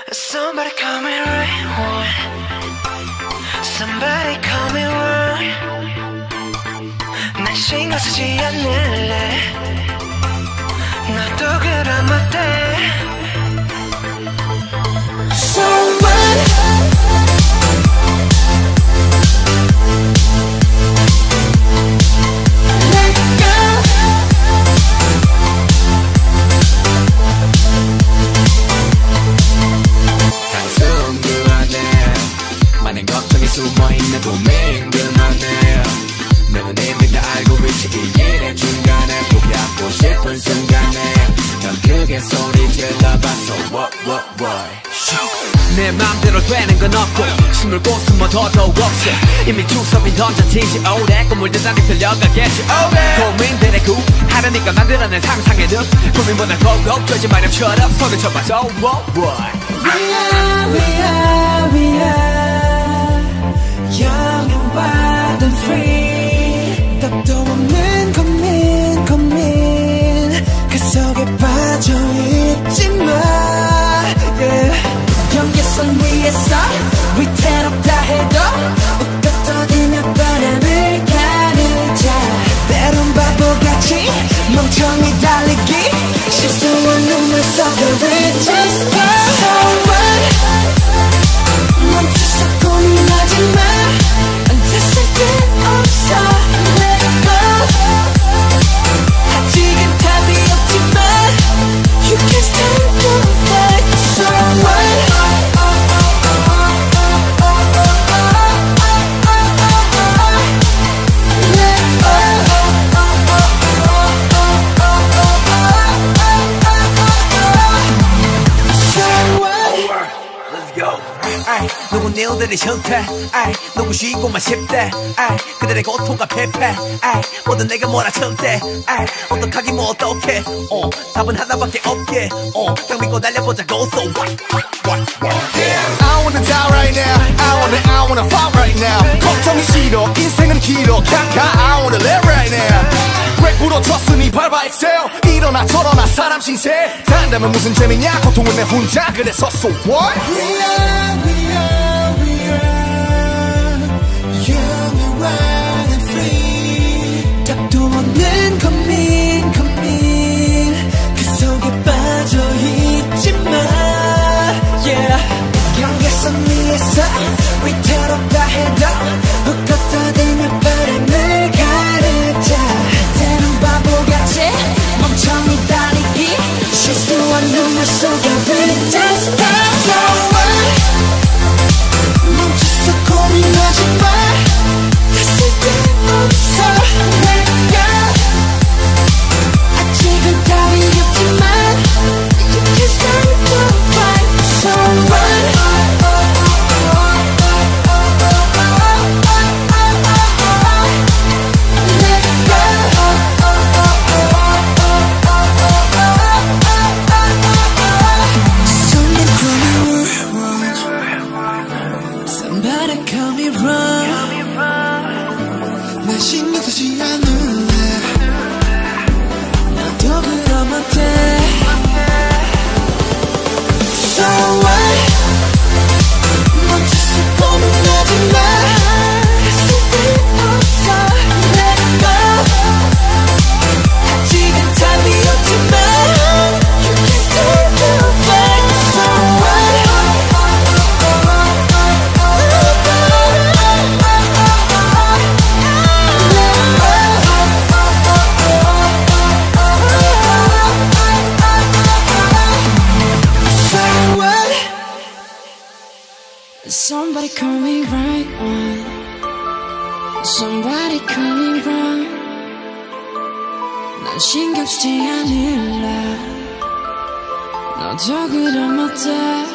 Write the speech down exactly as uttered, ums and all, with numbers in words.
Somebody call me right one. Somebody call me wrong. 난 신경 쓰지 않을래. 너도 그럼 어때? So what? 숨어있는 고민 그만해 너는 이미 다 알고 있지 이 일의 중간에 포기하고 싶은 순간에 넌 크게 소리 질러봤어 what what what 내 맘대로 되는 건 없고 숨을 곳숨어 더더욱 없어 이미 주섬이 던져지지 오래 꿈을 대단히 들려가겠지 오래 고민들의 구하려니까 만들어낸 상상의 늪 고민보다 더욱 되지 마렴처럼 손을 쳐봐서 what what We are we are we are Young and wild and free 답도 없는 고민 고민 그 속에 빠져있지마 yeah. 경계선 위에서 위태롭다 해도 웃고 떠들며 바람을 가르자 때론 바보같이 멍청이 달리기 실수한 눈물 속에 We just go So what 멈춰서 고민하지마 누군 일들이 싫대 아이 누구 쉬고만 싶대 아이 그들의 고통과 패패 아이 모두 내가 몰아칠 때 아이 어떡하기 뭐 어떡해 어 답은 하나밖에 없게 어딱 믿고 달려보자고 So what what what what yeah. I wanna die right now I wanna I wanna fight right now 걱정이 싫어 인생은 길어 그냥 가 I wanna live right now 왜 부러졌으니 밟아 excel 일어나 저러나 사람 신세 산다면 무슨 재미냐 고통은 내 혼자 그래서 So what We are we are 답도 없는 고민 고민 그 속에 빠져있지마 yeah. 경계선 위에서 위태롭다 해도 웃고 떠들며 바람을 가르자 때론 바보같이 멍청이 달리기 실수한 눈물 속에 We just go So what 멈춰서 고민하지마 Somebody call me wrong 난 신경 쓰지 않을래 너도 그럼 어때 So what 멈춰서 고민하지마 쓸데없어 Let go 아직은 답이 없지만 You can still do it So what Somebody call me right on Somebody call me wrong 난 신경 쓰지 않을래 너도 그럼 어때